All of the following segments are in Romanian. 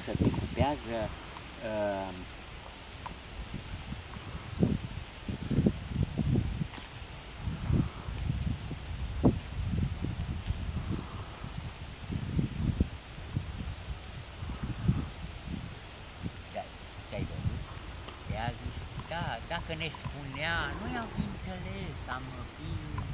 încă decupează te-ai văzut? I-a zis, da, dacă ne spunea, noi am fi înțeles, am fi...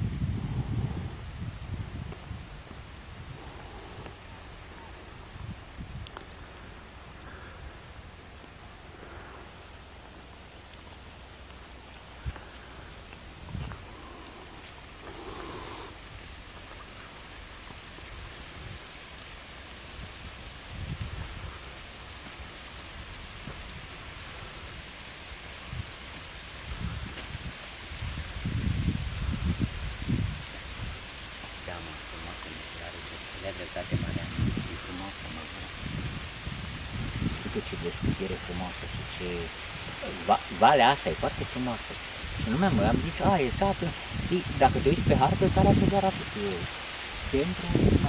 E frumoasă, mă, uite ce deschidere frumoasă și ce... Valea asta e foarte frumoasă. Și nu mi-am zis, e satul. Știi, dacă te uiți pe hartă, îți arată doar atât. Centru,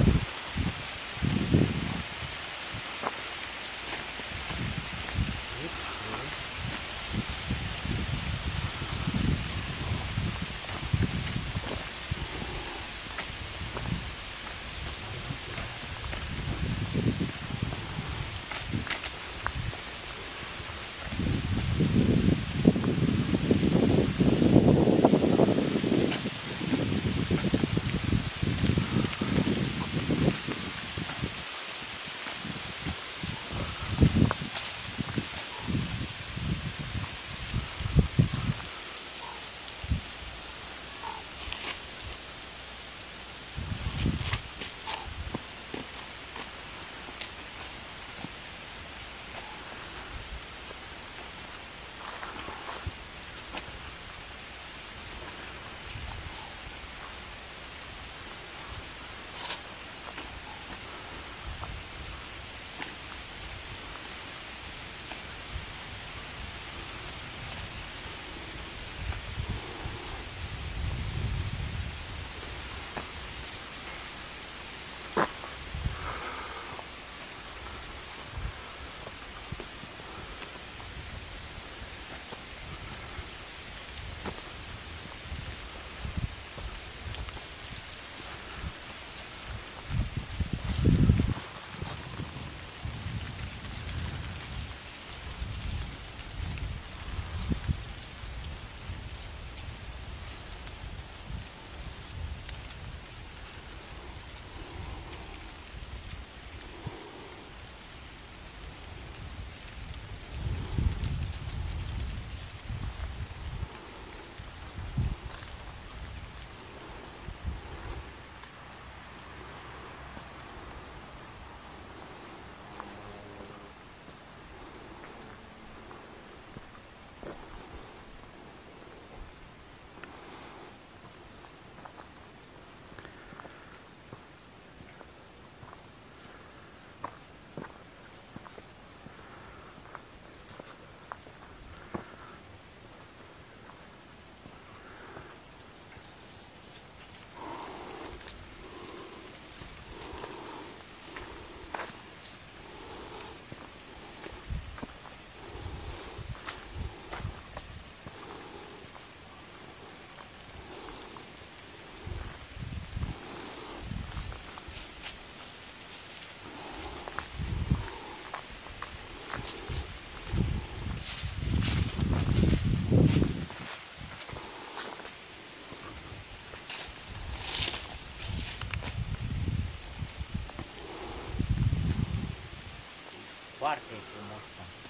foarte frumos,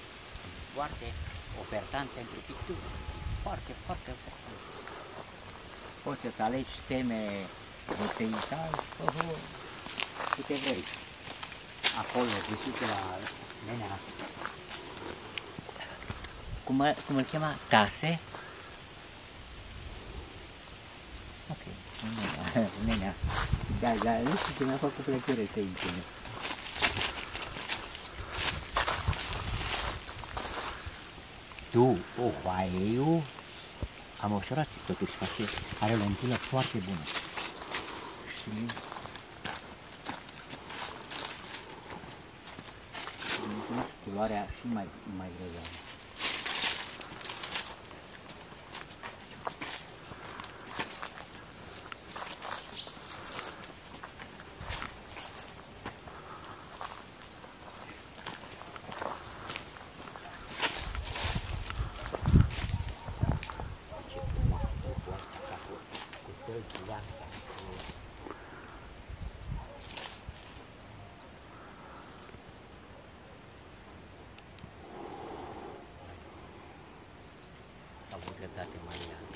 foarte ofertant pentru pictură, foarte, foarte ofertant. Poți să-ți alegi teme de peisaj, câte vrei. Acolo, duci la nenea. Cum îl chema? Tase? Ok, nenea. Da, nu știu ce mi-a făcut plăcere să intri. Tu, eu am observat totuși că are o lentilă foarte bună. Și culoarea și mai grozavă. A avut dreptate Maria.